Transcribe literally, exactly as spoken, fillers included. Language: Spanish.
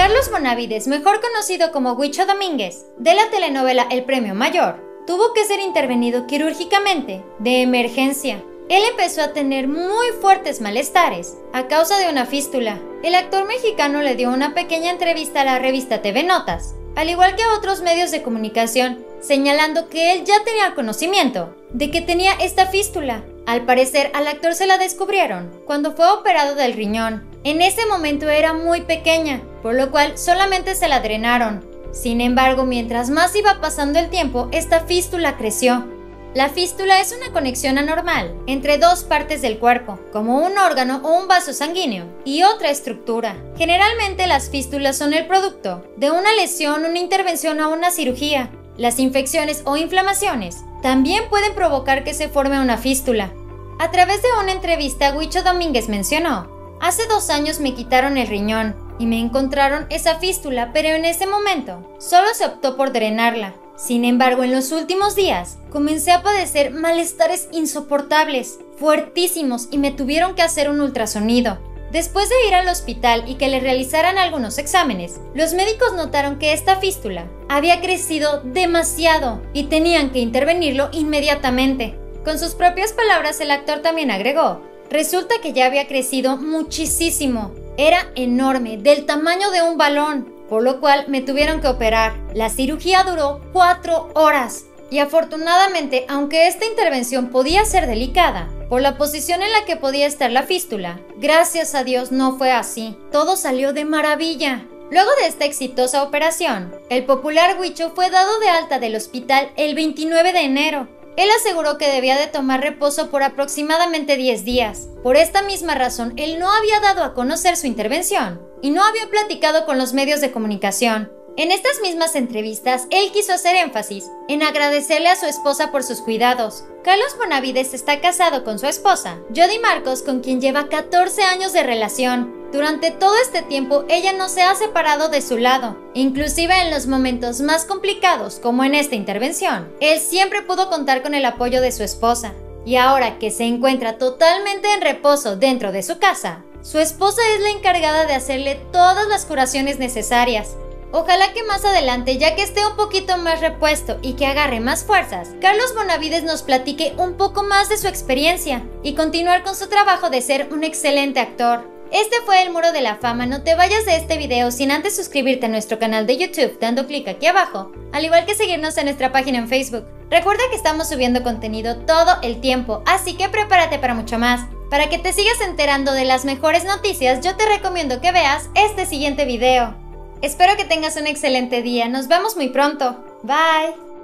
Carlos Bonavides, mejor conocido como Huicho Domínguez, de la telenovela El Premio Mayor, tuvo que ser intervenido quirúrgicamente, de emergencia. Él empezó a tener muy fuertes malestares a causa de una fístula. El actor mexicano le dio una pequeña entrevista a la revista T V Notas, al igual que a otros medios de comunicación, señalando que él ya tenía conocimiento de que tenía esta fístula. Al parecer, al actor se la descubrieron cuando fue operado del riñón. En ese momento era muy pequeña, por lo cual solamente se la drenaron. Sin embargo, mientras más iba pasando el tiempo, esta fístula creció. La fístula es una conexión anormal entre dos partes del cuerpo, como un órgano o un vaso sanguíneo, y otra estructura. Generalmente las fístulas son el producto de una lesión, una intervención o una cirugía. Las infecciones o inflamaciones también pueden provocar que se forme una fístula. A través de una entrevista, Huicho Domínguez mencionó: "Hace dos años me quitaron el riñón y me encontraron esa fístula, pero en ese momento solo se optó por drenarla. Sin embargo, en los últimos días comencé a padecer malestares insoportables, fuertísimos, y me tuvieron que hacer un ultrasonido. Después de ir al hospital y que le realizaran algunos exámenes, los médicos notaron que esta fístula había crecido demasiado y tenían que intervenirlo inmediatamente". Con sus propias palabras, el actor también agregó: "Resulta que ya había crecido muchísimo. Era enorme, del tamaño de un balón, por lo cual me tuvieron que operar. La cirugía duró cuatro horas. Y afortunadamente, aunque esta intervención podía ser delicada, por la posición en la que podía estar la fístula, gracias a Dios no fue así. Todo salió de maravilla". Luego de esta exitosa operación, el popular Huicho fue dado de alta del hospital el veintinueve de enero. Él aseguró que debía de tomar reposo por aproximadamente diez días. Por esta misma razón, él no había dado a conocer su intervención y no había platicado con los medios de comunicación. En estas mismas entrevistas, él quiso hacer énfasis en agradecerle a su esposa por sus cuidados. Carlos Bonavides está casado con su esposa, Jody Marcos, con quien lleva catorce años de relación. Durante todo este tiempo, ella no se ha separado de su lado. Inclusive en los momentos más complicados, como en esta intervención, él siempre pudo contar con el apoyo de su esposa. Y ahora que se encuentra totalmente en reposo dentro de su casa, su esposa es la encargada de hacerle todas las curaciones necesarias. Ojalá que más adelante, ya que esté un poquito más repuesto y que agarre más fuerzas, Carlos Bonavides nos platique un poco más de su experiencia y continuar con su trabajo de ser un excelente actor. Este fue el Muro de la Fama. No te vayas de este video sin antes suscribirte a nuestro canal de YouTube dando clic aquí abajo, al igual que seguirnos en nuestra página en Facebook. Recuerda que estamos subiendo contenido todo el tiempo, así que prepárate para mucho más. Para que te sigas enterando de las mejores noticias, yo te recomiendo que veas este siguiente video. Espero que tengas un excelente día. Nos vemos muy pronto. Bye.